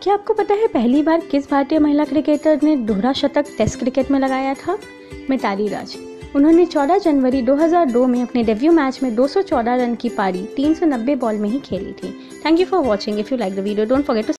क्या आपको पता है पहली बार किस भारतीय महिला क्रिकेटर ने दोहरा शतक टेस्ट क्रिकेट में लगाया था? मिताली राज। उन्होंने 14 जनवरी 2002 में अपने डेब्यू मैच में 214 रन की पारी 390 बॉल में ही खेली थी। Thank you for watching. If you like the video don't forget to